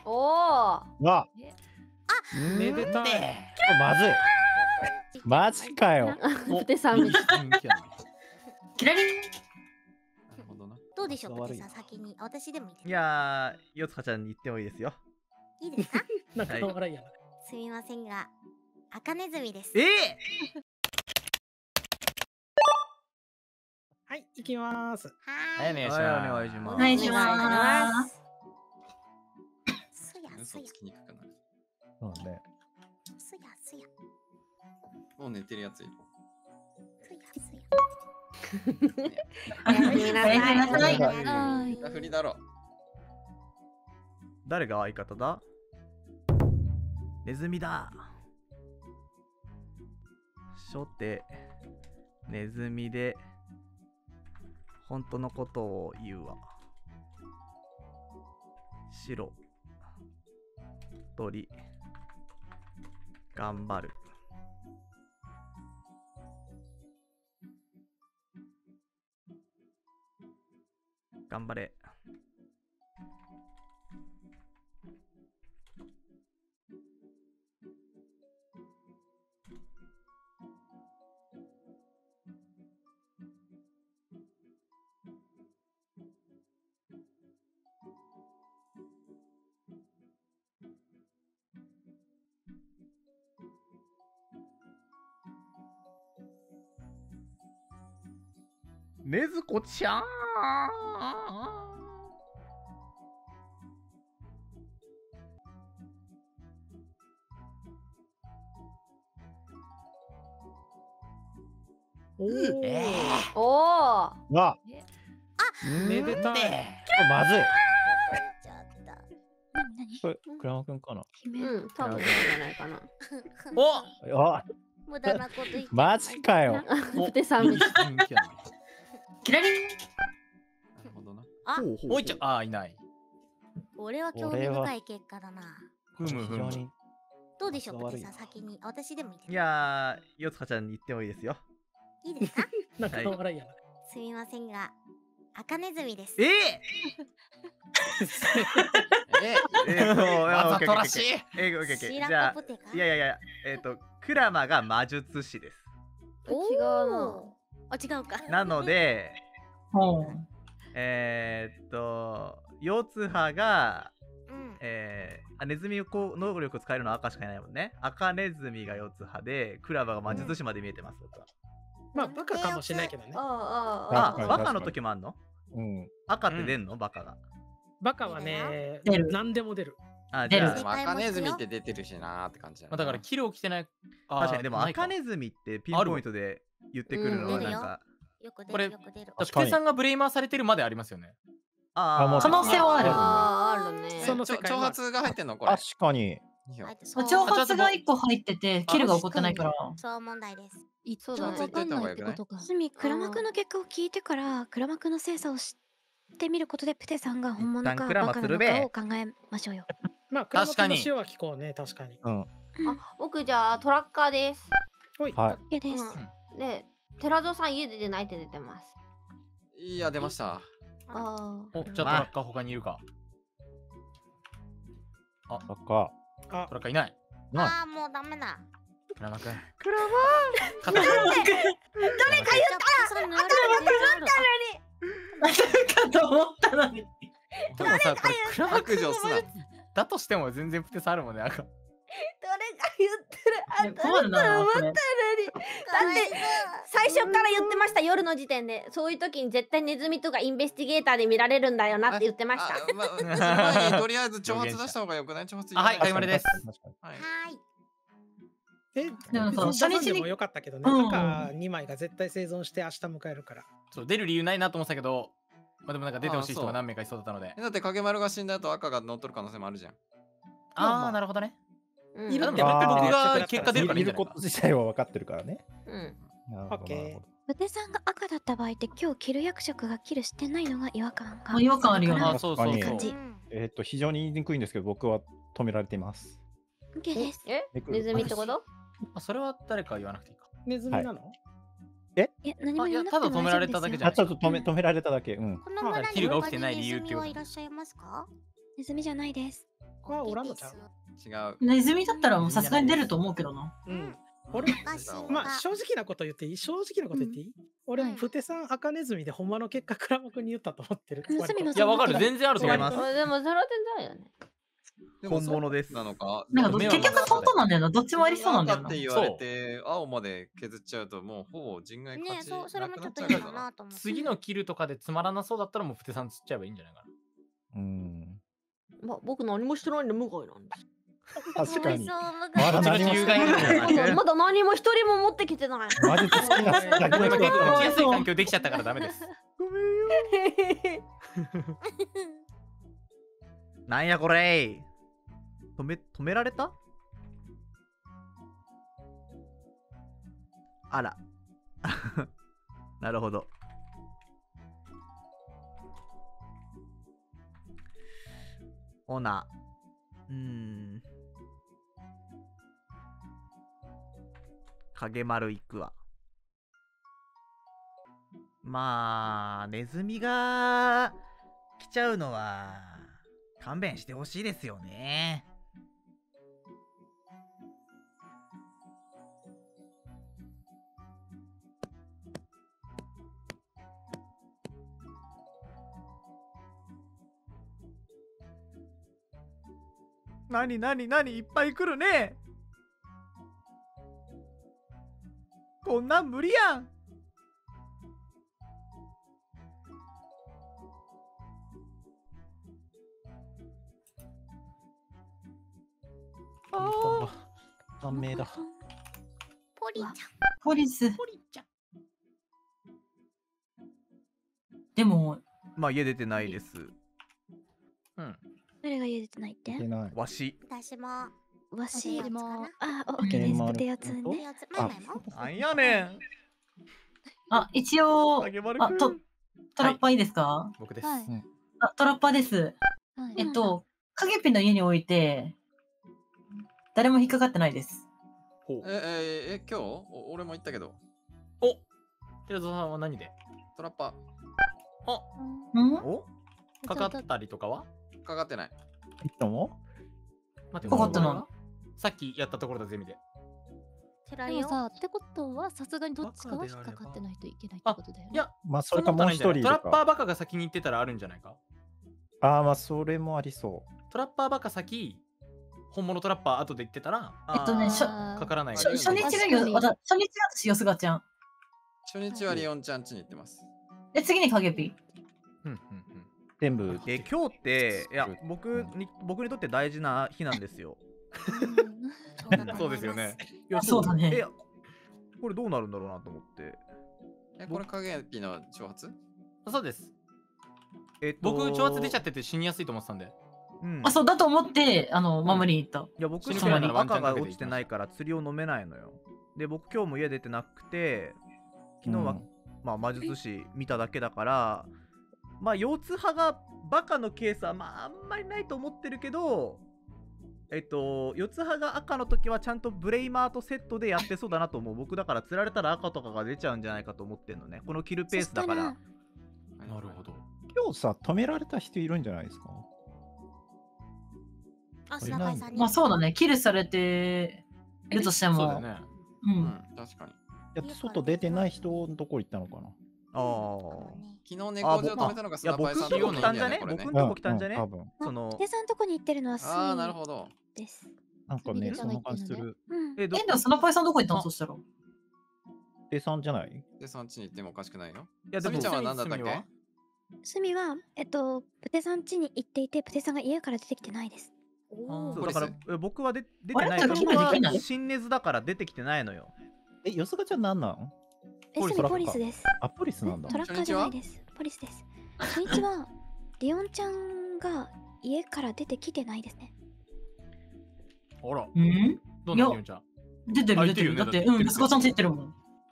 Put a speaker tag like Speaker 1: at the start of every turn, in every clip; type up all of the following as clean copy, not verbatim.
Speaker 1: おー。
Speaker 2: わ、
Speaker 3: めでたい。
Speaker 2: まずい。マジかよ。
Speaker 1: プテさんみたい。
Speaker 4: キラリン。
Speaker 5: なるほどな。
Speaker 6: どうでしょう、
Speaker 2: 悪いな
Speaker 6: ポテさん、先に。私でもいいです
Speaker 7: いやー、よつかちゃんに言ってもいいですよ。
Speaker 6: いいですか？
Speaker 3: なんか笑いやな。
Speaker 6: すみませんが、赤ネズミです。
Speaker 3: はい、行きます。
Speaker 5: はい、お願いします。
Speaker 7: はい、お願いします。
Speaker 4: お願いします。
Speaker 6: すやすや
Speaker 5: 嘘つきにくくなる。
Speaker 2: そうね。
Speaker 6: すやすや
Speaker 5: もう寝てるやついる。
Speaker 6: すやすや。
Speaker 4: おやすみなさい。
Speaker 5: 寝たふりだろ。
Speaker 7: 誰が相方だ？ネズミだ。初手、ネズミで、本当のことを言うわ。白、鳥、頑張る。頑張れ。ねずこちゃん。
Speaker 3: おー。
Speaker 1: おー。
Speaker 2: わ、
Speaker 3: めでたい。
Speaker 2: まずい。
Speaker 6: ちゃった。
Speaker 2: これ、倉間くんかな。
Speaker 1: うん、多分そうじゃないかな。
Speaker 2: あ、
Speaker 6: 無駄なこと言って。
Speaker 2: マジかよ。
Speaker 1: プテさんみたい。
Speaker 4: キラリン。
Speaker 5: なるほどな。
Speaker 6: あ、
Speaker 5: おいちゃん、ああ、いない。
Speaker 6: これは興味深い結果だな。
Speaker 7: ふむふむ。
Speaker 2: 非常に
Speaker 6: どうでしょう、ポ
Speaker 2: 悪い
Speaker 6: テさん、先に。私でもいいです
Speaker 7: いやー、よつかちゃんに言ってもいいですよ。
Speaker 6: いいですか？
Speaker 3: なんか笑いやな。
Speaker 6: すみませんが、赤ネズミです。
Speaker 5: わざとらしい。
Speaker 6: シラ
Speaker 7: じゃあ
Speaker 6: コポテか？
Speaker 7: いや、クラマが魔術師です。
Speaker 6: おー
Speaker 1: 違うな。
Speaker 6: あ、違うか。
Speaker 7: なので、
Speaker 4: ほう。
Speaker 7: 腰痛派が、
Speaker 6: うん。
Speaker 7: ネズミをこう能力使えるのは赤しかいないもんね。赤ネズミが腰痛派で、クラマが魔術師まで見えてます、僕は。
Speaker 3: まあ、バカかもしれないけどね。
Speaker 1: あ
Speaker 2: 確かに
Speaker 7: バカの時もあんの？
Speaker 2: うん。
Speaker 7: 赤って出んの、バカが。
Speaker 3: バカはね、
Speaker 4: 出る
Speaker 3: 何でも出る。
Speaker 7: あ、
Speaker 4: 出る
Speaker 7: じゃあ
Speaker 5: でも赤ネズミって出てるしなーって感じだな。
Speaker 8: だからキル起きてない。
Speaker 7: 確かに、でも赤
Speaker 8: ね。
Speaker 7: ネズミってピンポイントで言ってくるのは
Speaker 6: うん
Speaker 7: なんか、
Speaker 6: よく出
Speaker 8: これ
Speaker 6: る、よく出る。
Speaker 8: プテさんがブレイマーされてるまでありますよね。
Speaker 7: あ
Speaker 4: 可能性はある。
Speaker 1: あるね。
Speaker 3: その世界
Speaker 5: 挑発が入ってんのこれ。
Speaker 2: 確かに。
Speaker 5: いや
Speaker 4: 挑発が1個入ってて、キルが起こってないから。
Speaker 6: そう問題です。
Speaker 1: そうだね。
Speaker 5: わかんないってこと
Speaker 6: か。
Speaker 9: すみ、クラマクの結果を聞いてからクラマクの精査をしてみることでプテさんが本物か
Speaker 7: 一旦クラマ
Speaker 9: バカなの
Speaker 7: するべ
Speaker 9: かを考えましょうよ。
Speaker 3: まあ、クラマクの塩は聞こうね、確かに。
Speaker 2: うん。
Speaker 1: 僕じゃあトラッカーです。
Speaker 3: ほい。
Speaker 2: はい
Speaker 9: OK です。
Speaker 1: で、寺蔵さん家で出ないって出てます。
Speaker 5: いや、出ました。
Speaker 1: あ
Speaker 8: お、じゃあトラッカー他にいるか。
Speaker 2: そっか。
Speaker 3: あ
Speaker 8: トラッカーいない。
Speaker 6: ああ、もうダメだ。
Speaker 8: クラマくん。
Speaker 1: クラ
Speaker 8: 肩
Speaker 6: 誰か言った
Speaker 4: かと思ったのに。
Speaker 8: でもさ、これクラマ
Speaker 5: 白状すな。
Speaker 8: だとしても全然プテさんあるもんね。赤。
Speaker 1: 誰が言ってる
Speaker 4: 困るな、これ。
Speaker 1: だって最初から言ってました夜の時点でそういう時に絶対ネズミとかインベスティゲーターで見られるんだよなって言ってました。
Speaker 5: あまその前にとりあえず挑発出した方がよくない？挑発。
Speaker 8: あ、はい、カイマルです。
Speaker 2: 確かに。
Speaker 5: はい。
Speaker 6: は
Speaker 4: でもさ
Speaker 3: 初日で
Speaker 4: 初日に
Speaker 3: もよかったけどね。
Speaker 4: うん
Speaker 3: 赤2枚が絶対生存して明日迎えるから。
Speaker 8: そう、出る理由ないなと思ってたけど、まあでもなんか出てほしい人が何名かいそうだったので。
Speaker 5: だって影丸が死んだ後赤が乗っ取る可能性もあるじゃん。
Speaker 8: ああ、なるほどね。
Speaker 1: うん
Speaker 3: いる
Speaker 8: でもやっぱり僕
Speaker 3: あー
Speaker 8: が結果出るからいいんじゃないか
Speaker 2: 見ること。自体は分かってるからね。
Speaker 1: うん
Speaker 2: なるほど
Speaker 3: オッケー
Speaker 2: なるほど
Speaker 9: プテさんが赤だった場合って今日キル役職がキルしてないのが違和感が。
Speaker 4: 違和感あるよな
Speaker 8: あ、そうそうそう
Speaker 2: 確かに。非常に言いにくいんですけど、僕は止められています。
Speaker 9: OK です。
Speaker 1: ネズミってこと？
Speaker 8: あ、それは誰か言わなくていいか。
Speaker 3: ネズミなの？
Speaker 9: いや、何も
Speaker 8: あいや
Speaker 9: 言わなくても
Speaker 8: ただ止められただけじゃ
Speaker 2: あ、ちょっと止められただけ。うん。
Speaker 6: この村に
Speaker 8: キルが起きてない理由ってこと
Speaker 6: 他にネズミはいらっしゃいますか？
Speaker 9: ネズミじゃないです。
Speaker 3: はおらんのちゃう？
Speaker 5: 違う。
Speaker 4: ネズミだったらもうさすがに出ると思うけどな。
Speaker 3: うん。俺、
Speaker 6: おかしいな。
Speaker 3: まあ正直なこと言っていい？正直なこと言っていい？俺、
Speaker 9: はい
Speaker 3: プテさん赤ネズミでほんまの結果クラマクに言ったと思ってる。
Speaker 9: うん
Speaker 3: 割と
Speaker 9: スミも
Speaker 8: いや、わかる。
Speaker 9: そう思って
Speaker 8: 全然あると思います。
Speaker 1: でもそれは全然あるよね。
Speaker 5: でも
Speaker 7: 本物です
Speaker 5: そうなのか。
Speaker 4: なんか
Speaker 8: 迷惑
Speaker 4: 結局トントンなんだよな。どっちもありそうなんだよな
Speaker 5: 赤って。言われて、青まで削っちゃうと、もうほぼ人外勝
Speaker 6: ね
Speaker 5: ち
Speaker 6: そうそれもちょっと
Speaker 5: な
Speaker 6: 嫌だ
Speaker 5: くなっちゃうから
Speaker 6: なと思って。
Speaker 8: 次のキルとかでつまらなそうだったらもうプテさん釣っちゃえばいいんじゃないかな。
Speaker 2: うん。
Speaker 1: まあ僕何もしてないんで無害なんです。
Speaker 2: 確かに。
Speaker 6: そう
Speaker 2: まだ何も
Speaker 8: 有害なんじゃない
Speaker 1: まだ何も一人も持ってきてない。
Speaker 2: マジで好きな好きな
Speaker 8: ごめん、今結構
Speaker 2: 人
Speaker 8: 起きやすい環境できちゃったからダメです。
Speaker 7: ごめんよ。なんやこれ。止められた？あら。なるほど。ほな。影丸行くわ。まあ、ネズミが来ちゃうのは勘弁してほしいですよね。なにいっぱい来るね。こんなん無理やん。
Speaker 2: ああ、ダメだ。
Speaker 6: ポリちゃん。
Speaker 4: ポリス。でも、
Speaker 7: まあ家出てないです。
Speaker 9: 誰が家出てないって
Speaker 2: いけない。
Speaker 7: わし。
Speaker 6: 私も。
Speaker 9: わし
Speaker 6: ポテヤツかな
Speaker 9: あ、オッケーです。
Speaker 2: 丸
Speaker 9: プテヤツ
Speaker 6: ポテ
Speaker 9: ね。
Speaker 6: ヤツマイマイも
Speaker 7: なんやねん。
Speaker 4: あ、一応、
Speaker 7: 影丸くん。
Speaker 4: トラッパーいいですか？
Speaker 8: 僕です。
Speaker 10: はい
Speaker 4: あ、トラッパーです。
Speaker 10: はい
Speaker 4: 影ピンの家に置いて、誰も引っかかってないです。
Speaker 8: ほう。
Speaker 5: 今日俺も言ったけど、
Speaker 8: お寺澤さんは何で
Speaker 5: トラッパ
Speaker 4: ん？
Speaker 7: お
Speaker 8: かかったりとかは
Speaker 5: ーかかってない。
Speaker 2: いつも
Speaker 8: 待って、
Speaker 4: かかってない
Speaker 8: このさっきやったところだゼミで。
Speaker 6: 寺よ
Speaker 10: でも。さ、ってことはさすがにどっちかは引っかかってないといけないってことだよね。
Speaker 8: いや、
Speaker 2: まあそれかもう一人いる
Speaker 8: トラッパー
Speaker 2: か。
Speaker 8: バカが先に行ってたらあるんじゃないか。
Speaker 2: ああ、まあそれもありそ
Speaker 8: トラッパーバカ先、本物トラッパー後で言ってたら、
Speaker 4: あ
Speaker 8: かからない。
Speaker 4: 初日が初日が私、よすがちゃん。
Speaker 5: 初日はリオンちゃん家に行ってます。
Speaker 4: 次に影ピン。
Speaker 2: う。全部。
Speaker 7: 今日っていや僕にとって大事な日なんですよ。
Speaker 8: そうですよね。
Speaker 7: いや
Speaker 4: そうだね
Speaker 7: いやこれどうなるんだろうなと思って。
Speaker 5: これ影ピの挑発？
Speaker 8: そうです。僕、挑発出ちゃってて死にやすいと思ってたんで。
Speaker 4: あ、そうだと思って、守りに行った。
Speaker 7: いや、僕
Speaker 8: 死
Speaker 7: の
Speaker 8: ぬくらいならワンチャ
Speaker 7: 赤
Speaker 8: ンかけていきます
Speaker 7: が落ちてないから釣りを飲めないのよ。で、僕今日も家出てなくて、昨日は、まあ魔術師見ただけだから、まあ腰痛派がバカのケースはまああんまりないと思ってるけど、四つ葉が赤の時はちゃんとブレイマーとセットでやってそうだなと思う。僕だから釣られたら赤とかが出ちゃうんじゃないかと思ってんのね。このキルペースだから。
Speaker 8: なるほど。
Speaker 2: 今日さ、止められた人いるんじゃないですか？
Speaker 6: あ、砂川さんに。
Speaker 4: まあそうだね。キルされてるとしても。
Speaker 8: そうだよね。
Speaker 5: 確かに。
Speaker 2: いや、外出てない人のとこ行ったのかな。
Speaker 5: 昨日猫背を止めたのが砂川さん
Speaker 7: 僕んとこ来たんじゃね？僕んとこ来たんじゃね？その
Speaker 9: ヒデさんとこに行ってるのはスイ
Speaker 5: ああ、なるほど。
Speaker 9: です。
Speaker 2: なんかね、そんな感じする。
Speaker 4: でも砂川さんどこ行ったの？そしたら。
Speaker 2: でさんじゃない？
Speaker 5: で、そっちに行ってもおかしくないよ。
Speaker 7: いや、でも
Speaker 5: スミちゃんは何だったっけ？
Speaker 9: スミは、プテさん家に行っていて、プテさんが家から出てきてないです。
Speaker 7: そうだから僕は出てない。
Speaker 4: あれ
Speaker 7: 僕は新ネズだから出てきてないのよ。
Speaker 2: よすがちゃん何なの？
Speaker 9: スミポリスです。
Speaker 2: あ、ポリスなんだ。
Speaker 9: トラッカーじゃないです。ポリスです。初日は、リオンちゃんが家から出てきてないですね。
Speaker 8: あら。
Speaker 4: ど
Speaker 8: んなリオンちゃん？
Speaker 4: 出てる。だって、よすがちゃんついてるもん。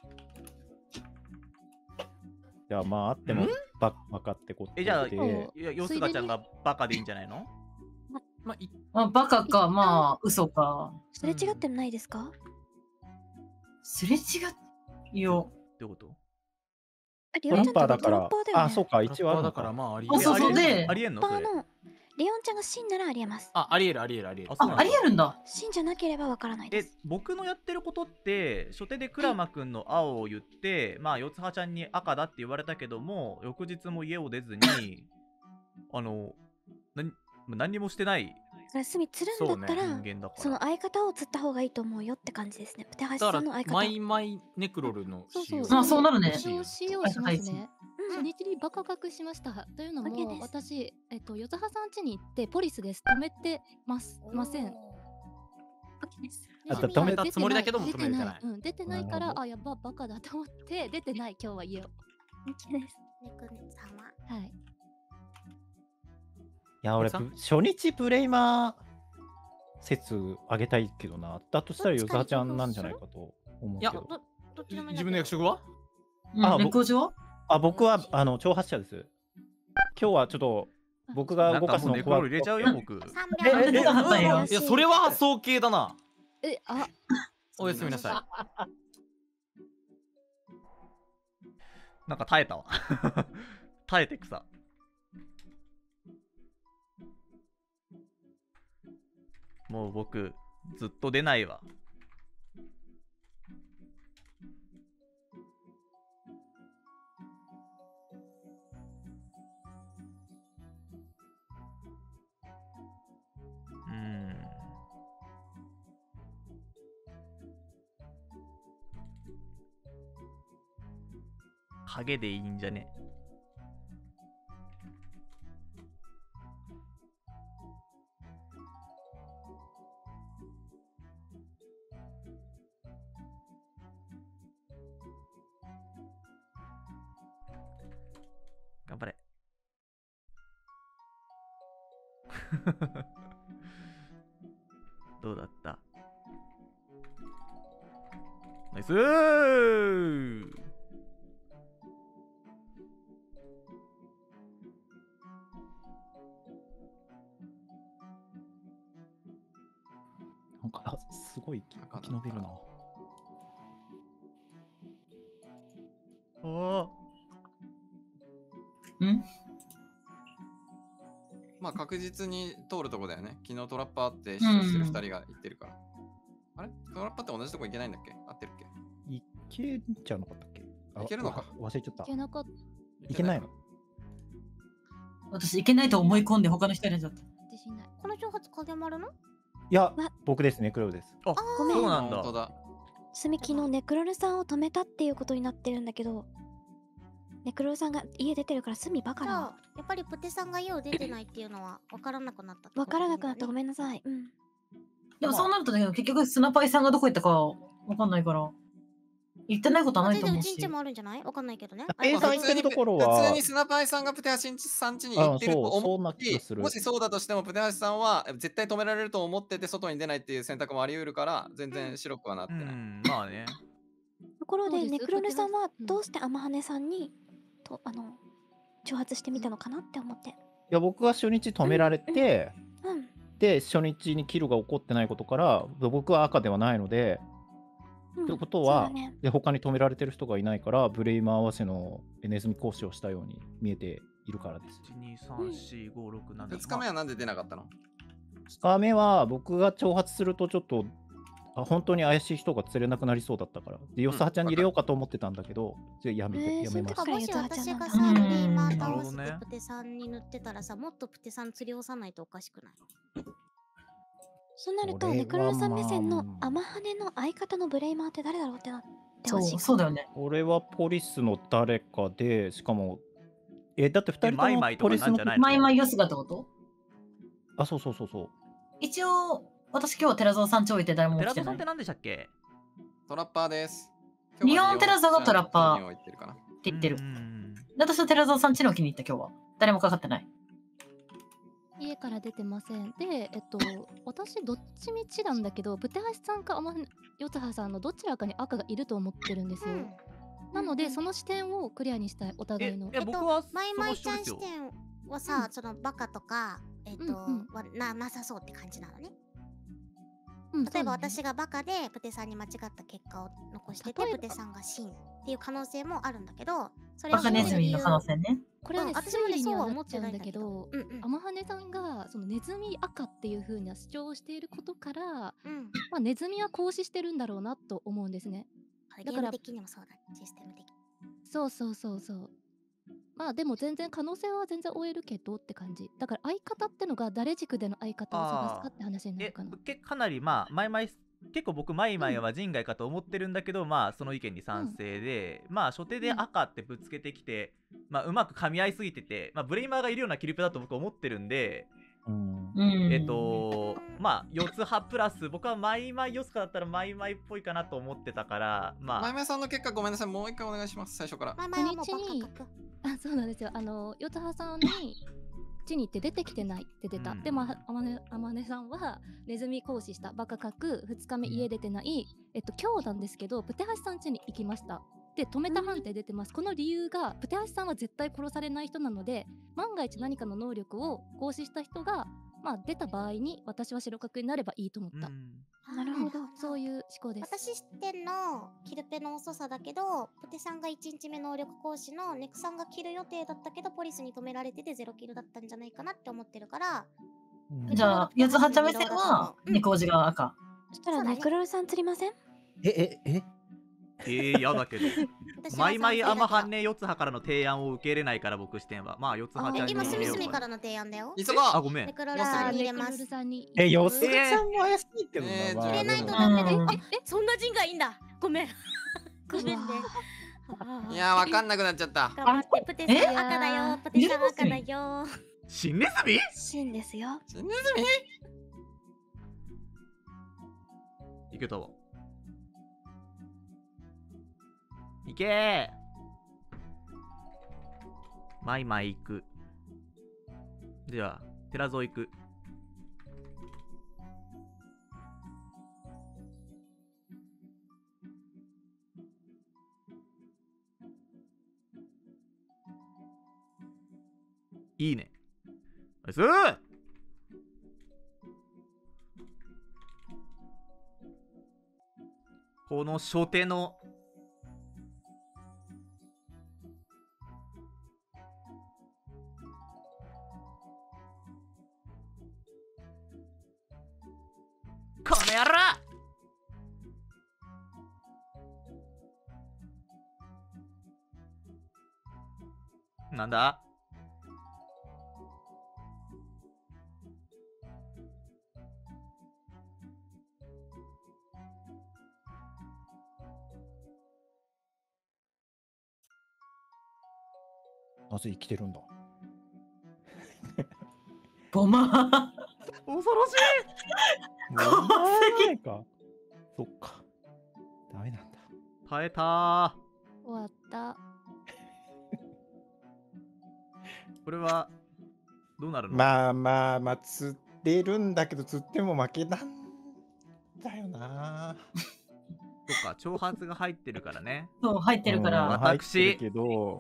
Speaker 2: じゃあまああってもバカってことで。
Speaker 7: じゃあ、よすがちゃんがバカでいいんじゃないの？
Speaker 4: バカか、まあ、嘘か。
Speaker 9: すれ違ってないですか？
Speaker 4: すれ違っよ。
Speaker 7: どういうこと？
Speaker 2: トラッパーだから。あ、そうか、一応あるのか。
Speaker 7: まあ、
Speaker 4: そうで、
Speaker 7: ありえんのそれ？
Speaker 9: レオンちゃんが真ならありえます。
Speaker 8: あ、ありえるありえるありえる。
Speaker 7: あ、そうなんだ
Speaker 4: ありえるんだ。
Speaker 9: 真じゃなければわからないで
Speaker 7: え
Speaker 9: す。、
Speaker 7: 僕のやってることって初手でクラマくんの青を言って、まあ四葉ちゃんに赤だって言われたけども、翌日も家を出ずに何にもしてない
Speaker 9: だからスミ釣るんだったら
Speaker 7: 人間だから。
Speaker 9: その相方を釣った方がいいと思うよって感じですね。プテハシ
Speaker 8: だから
Speaker 9: さんの相方。
Speaker 8: マイマイネクロルの
Speaker 10: そうそう。
Speaker 4: あそうなるね
Speaker 10: そうしようしますね。
Speaker 9: うん
Speaker 10: 初日にバカ隠しました。というの
Speaker 9: OK
Speaker 10: も
Speaker 9: です
Speaker 10: 私四葉さん家に行ってポリスです。止めてません。
Speaker 9: OK です。
Speaker 2: あ
Speaker 10: で
Speaker 2: 止め
Speaker 8: たつもりだけども
Speaker 10: 出て
Speaker 8: 止めれてない
Speaker 10: うん、出てないか
Speaker 2: なるほど
Speaker 10: ら、あ、やば、バカだと思って出てない今日は家を。
Speaker 9: OK です。
Speaker 6: ねくん様。
Speaker 10: はい。
Speaker 2: いや、俺、
Speaker 8: さん
Speaker 2: 初日プレイマー説あげたいけどな。だとしたらヨザちゃんなんじゃないかと思う
Speaker 8: いや
Speaker 2: けど。
Speaker 6: どっちでもいいんだけど
Speaker 8: 自分の役職は
Speaker 2: あ
Speaker 4: 猫上
Speaker 2: あ、僕は挑発者です。今日はちょっと僕が動かすの
Speaker 7: ネクロール入れちゃうよ、僕。
Speaker 6: 300
Speaker 4: 出たかったんよ
Speaker 10: 怪し
Speaker 8: いや、それは発想系だな。
Speaker 10: あ、
Speaker 8: おやすみなさ
Speaker 7: なんか耐えたわ。耐えてくさ。もう僕、ずっと出ないわ。影でいいんじゃね。頑張れ。どうだった？ナイスー！
Speaker 2: なんかすごい生き延びるな。
Speaker 7: あ
Speaker 5: まあ確実に通るとこだよね。昨日トラッパーって主張してる2人が言ってるから。あれトラッパーって同じとこ行けないんだっけ？合ってるっけ？
Speaker 2: いけんじゃなかったっけ？あ
Speaker 5: いけるのか
Speaker 2: 忘れちゃった
Speaker 10: い。けなかった。
Speaker 2: いけないの？
Speaker 4: 私いけないと思い込んで他の人選んじゃった。
Speaker 10: 自信ない。
Speaker 6: この挑発影丸の？
Speaker 2: いや
Speaker 9: わ、
Speaker 2: 僕ですね、クロウです。
Speaker 7: あ、
Speaker 9: ごめん
Speaker 7: そうなんだ
Speaker 5: 本。当だ。
Speaker 9: スミ昨日ネクロルさんを止めたっていうことになってるんだけど、ネクロルさんが家出てるからスミバカ
Speaker 6: じゃあ
Speaker 9: だわ。
Speaker 6: やっぱりプテさんが家を出てないっていうのは分からなくなったってこと
Speaker 9: わからなくなった、ご
Speaker 6: ん。
Speaker 9: めんなさい。うん。
Speaker 4: でもそうなるとだけど結局スナパイさんがどこ行ったかわかんないから言ってないことはないと思うし
Speaker 6: 全然うちんちもあるんじゃない？分かんないけどね。
Speaker 2: ペイさん言ってるところは
Speaker 5: 普通にスナパイさんがプテハシさん家に行ってると
Speaker 2: そ
Speaker 5: 思
Speaker 2: んな気がする。
Speaker 5: もしそうだとしてもプテハシさんは絶対止められると思ってて外に出ないっていう選択もあり得るから全然白くはなってない。
Speaker 7: まあね。
Speaker 9: ところ
Speaker 10: そうです
Speaker 9: でネクロルさんは
Speaker 10: うん
Speaker 9: どうして天羽さんに挑発してみたのかなって思って。
Speaker 2: いや、僕は初日止められて、
Speaker 9: うん。
Speaker 2: で、初日にキルが起こってないことから、僕は赤ではないので、
Speaker 9: うん
Speaker 2: ということは
Speaker 9: そうだね
Speaker 2: で他に止められてる人がいないから、ブレイマー合わせのネズミ講師をしたように見えているからです。
Speaker 7: 1,2,3,4,5,6,7
Speaker 5: 2日目はなんで出なかったの？
Speaker 2: 2日目は僕が挑発するとちょっと本当に怪しい人が釣れなくなりそうだったから、で、ヨスハちゃんに入れようかと思ってたんだけど、やめま
Speaker 9: その時
Speaker 2: した。
Speaker 6: もし
Speaker 9: から
Speaker 6: 私がさ、
Speaker 4: うん
Speaker 6: ブレイマー倒して
Speaker 7: なるほどね
Speaker 6: プテさんに塗ってたらさ、もっとプテさん釣り押さないとおかしくない？
Speaker 9: そうなると
Speaker 2: これは
Speaker 9: ネクロルさん目線の
Speaker 2: まあ
Speaker 9: 天羽の相方のブレイマーって誰だろうってなって
Speaker 4: そう
Speaker 9: ほしい。
Speaker 4: そうだよね。
Speaker 2: 俺はポリスの誰かで、しかも、だって2人と
Speaker 7: マイマイとか
Speaker 2: もポリスの
Speaker 7: なんじゃないの？
Speaker 4: マイマイヨスガってこと？
Speaker 2: あ、そうそうそうそう。
Speaker 4: 一応私今日は寺澤さん家置いて誰も来てない
Speaker 7: 寺田さんって何でしたっけ？
Speaker 5: トラッパーです。
Speaker 4: リオンテラザがトラッパー
Speaker 5: 今日はリオンって言ってるかな。
Speaker 4: って言ってる。
Speaker 7: うん
Speaker 4: で私は寺澤さん家の気に入った今日は。誰もかかってない。
Speaker 10: 家から出てません。で、私どっちみちなんだけど、プテハシさんかヨツハさんのどちらかに赤がいると思ってるんですよ。なので、その視点をクリアにしたい、お互いの。
Speaker 7: 僕は
Speaker 6: マイマイちゃん視
Speaker 7: その人ですよ。
Speaker 6: 点はさ、そのバカとか、
Speaker 10: うんうん
Speaker 6: はなさそうって感じなのね。
Speaker 10: うん
Speaker 6: 例えば
Speaker 10: そうだね
Speaker 6: 私がバカでプテさんに間違った結果を残してて、
Speaker 10: 例えば
Speaker 6: プテさんが真っていう可能性もあるんだけど、それ
Speaker 4: バカネズミの可能性ね。
Speaker 10: これはね、
Speaker 6: 私もね
Speaker 10: 推理には
Speaker 6: そうは思っ
Speaker 10: なっちゃうんだ
Speaker 6: てないんだけど
Speaker 10: けど、
Speaker 6: うんうん
Speaker 10: 天羽さんがそのネズミ赤っていう風な主張をしていることから、
Speaker 6: うん
Speaker 10: まあ、ネズミは行使してるんだろうなと思うんですね。
Speaker 6: ゲーム的にもそうだシステム的に
Speaker 10: そうそうそうそう。まあでも全然可能性は全然追えるけどって感じ。だから相方ってのが誰軸での相方を探すかって話になるかな。
Speaker 7: かなりまあマイマイ結構僕マイマイは人外かと思ってるんだけど、まあその意見に賛成で、まあ初手で赤ってぶつけてきて、まあうまく噛み合いすぎてて、まあブレイマーがいるようなキルペだと僕思ってるんで、まあ四つ葉プラス僕はマイマイ四つかだったらマイマイっぽいかなと思ってたから、まあ
Speaker 5: マイマイさんの結果ごめんなさい、もう一回お願いします、最初から。
Speaker 6: マイマイはもう
Speaker 10: 初日に
Speaker 6: バカかく
Speaker 10: あ、そうなんですよ。ヨタハさんに地に行って出てきてないって出た。
Speaker 7: うん
Speaker 10: でもあまねさんはネズミ行使したバカ角2日目家出てない、今日なんですけどプテハシさん家に行きました。で止めた判定出てます。この理由がプテハシさんは絶対殺されない人なので、万が一何かの能力を行使した人がまあ出た場合に私は白角になればいいと思った。
Speaker 9: なるほど。
Speaker 10: そういう思考です。
Speaker 6: 私知ってんのキルペの遅さだけど、ポテさんが1日目能力行使のネクさんがキル予定だったけどポリスに止められてて0キルだったんじゃないかなって思ってるから、
Speaker 4: じゃあ、四つ葉茶目線は、猫おじが赤。
Speaker 9: そしたらネクロルさん釣りません？
Speaker 7: 嫌だけどマイマイアマハンネ四つ葉からの提案を受け入れないから僕視点はまあ四つ葉ちゃんに
Speaker 6: 今スミ
Speaker 7: 入れようかな。
Speaker 6: スミからの提案だよ。
Speaker 5: 急ごう。
Speaker 7: あごめん
Speaker 6: ネクロルさんに入れます。
Speaker 10: さんに
Speaker 2: よすがさんも怪しいけどな。
Speaker 6: 入れないと
Speaker 2: まあ
Speaker 6: ダメだよ。
Speaker 4: うん
Speaker 6: そんな陣がいいんだ。ごめん。ごめんね。
Speaker 5: いやー、わかんなくなっちゃった。
Speaker 6: 頑張って、プテさん赤だよ。プテさん赤だよ。
Speaker 7: 新ネズミ
Speaker 9: 真ですよ。
Speaker 5: 新ネズミ
Speaker 7: いけたわ。いけー。マイマイ行く。では寺蔵行く。いいね。ナイスー。この初手のこの野郎なんだ
Speaker 2: なぜ生きてるんだ。
Speaker 4: ボマー。
Speaker 7: 恐ろしい
Speaker 2: 怖いか。そっか。ダメなんだ。
Speaker 7: 耐えたー。
Speaker 10: 終わった。
Speaker 7: これはどうなるの？
Speaker 2: まあ釣れるんだけど釣っても負けなんだよな。
Speaker 7: そっか、挑発が入ってるからね。
Speaker 4: そう、入ってるから。
Speaker 2: 入ってるけど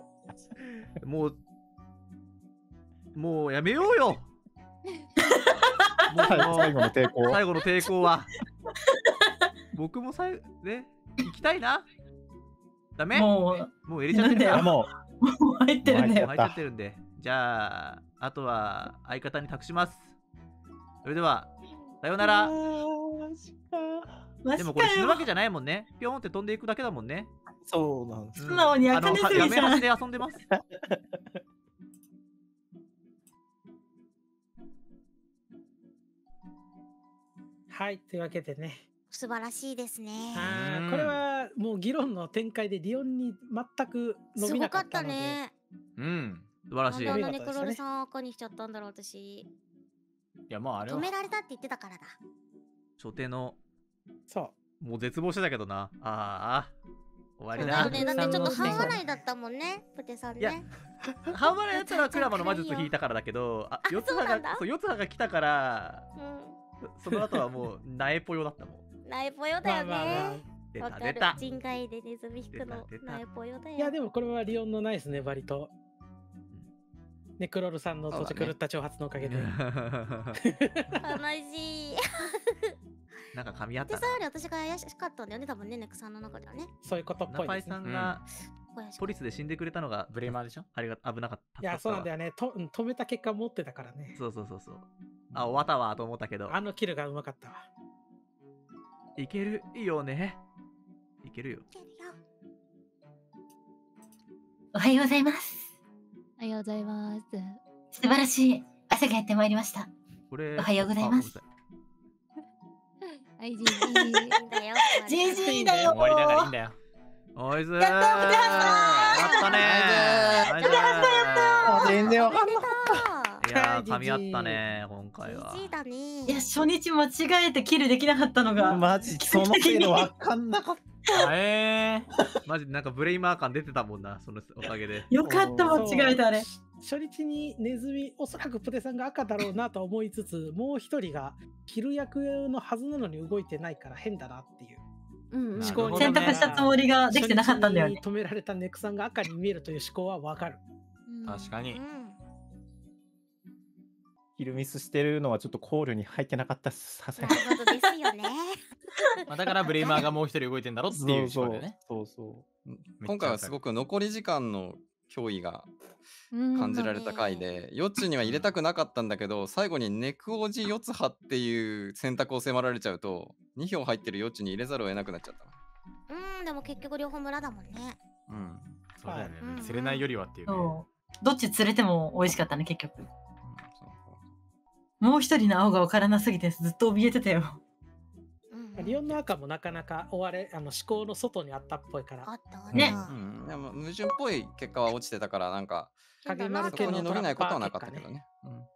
Speaker 7: もうやめようよ。もう
Speaker 2: 最後の抵抗。
Speaker 7: 最後の抵抗は。僕もね、行きたいな。ダメ？もう入れちゃってるから。
Speaker 2: も
Speaker 4: う入ってるんだよ。
Speaker 7: 入っちゃってるんで。じゃあ、あとは相方に託します。それでは、さようなら。でもこれ死ぬわけじゃないもんね。ピョンって飛んでいくだけだもんね。
Speaker 2: そうなんです。
Speaker 4: 素直に赤ネズミじゃん。
Speaker 7: やめ橋で遊んでます。
Speaker 3: はい、というわけでね。
Speaker 6: 素晴らしいですね。
Speaker 3: これはもう議論の展開でリオンに全く伸びなかったので。
Speaker 6: すごかったね。
Speaker 7: 素晴らしい。
Speaker 6: なんであのネクロルさん赤にしちゃったんだろう私。
Speaker 8: いやまああれは
Speaker 6: 止められたって言ってたからだ。
Speaker 7: 初手の。
Speaker 3: そう。
Speaker 7: もう絶望してたけどな。ああ。終わりだ。
Speaker 6: だってちょっと半笑いだったもんね、プテさんね。
Speaker 7: いや、半笑いやったらクラマの魔術引いたからだけど、四つ葉が来たから、その後はもう苗ぽよだったもん。
Speaker 6: 苗ぽよだよね。わかる。
Speaker 7: 出た。
Speaker 6: 人外でネズミ引くの苗ぽよだよ。
Speaker 3: いやでもこれはリオンのナイス粘りと。ネクロルさんの土地狂った挑発のおかげで。
Speaker 6: 悲しい。
Speaker 7: なんか噛み合ったな。
Speaker 6: でさより私が怪しかったんだよね、多分ね、ネクさんの中ではね。
Speaker 3: そういうことっぽいですね。
Speaker 7: ナパイさんがポリスで死んでくれたのが
Speaker 8: ブレイマーでしょ。
Speaker 7: あれが危なかった。
Speaker 3: いや、そうなんだよね。止めた結果持ってたからね。
Speaker 7: そうそうそうそう。あ、終わったわと思ったけど。
Speaker 3: あのキルがうまかったわ。
Speaker 7: いけるよね。いけるよ。
Speaker 4: おはようございます。
Speaker 10: おはようございます。
Speaker 4: 素晴らしい朝がやってまいりました。
Speaker 7: これ
Speaker 4: おはようございます。
Speaker 10: はい、
Speaker 6: だよ。
Speaker 4: GG だよ。
Speaker 8: 終わりだからいいんだよ。
Speaker 7: おいずー。
Speaker 4: やったー、プテハ
Speaker 7: やったねー。
Speaker 4: プテハさんやったー。
Speaker 2: 全然わかんない。
Speaker 7: いやー、噛み合ったね、今回は。
Speaker 6: GG だね。
Speaker 4: いや、初日間違えてキルできなかったのが。
Speaker 2: マジ、その程度わかんなかった。
Speaker 7: マジでなんかブレイマー感出てたもんな、そのおかげで。
Speaker 4: よかった、間違えたあれ。
Speaker 3: 初日にネズミ、おそらくプテさんが赤だろうなと思いつつ、もう一人がキル役のはずなのに動いてないから変だなっていう。思考に
Speaker 4: 選択したつもりができてなかったんだよね。
Speaker 3: 止められたネクさんが赤に見えるという思考はわかる。
Speaker 8: 確かに。
Speaker 2: キルミスしてるのはちょっとコールに入ってなかったっす。さすが
Speaker 6: なるほどですよね。
Speaker 8: だからブレイマーがもう一人動いてんだろっていう思考でね。
Speaker 2: そうそう。
Speaker 5: 今回はすごく残り時間の脅威が感じられた回で、ヨッチには入れたくなかったんだけど、最後にネクオジヨツハっていう選択を迫られちゃうと、2票入ってるヨッチに入れざるを得なくなっちゃった。
Speaker 6: でも結局両方村だもんね。
Speaker 8: そうだよね。釣れないよりはっていうね。
Speaker 4: どっち釣れても美味しかったね、結局。もう一人の青が分からなすぎてずっと怯えてたよ。
Speaker 3: リオンの赤もなかなか思考の外にあったっぽいから。
Speaker 6: あった
Speaker 4: ね。
Speaker 5: でも矛盾っぽい結果は落ちてたから、なんか
Speaker 3: 影丸
Speaker 5: そこに伸びないことはなかったけどね。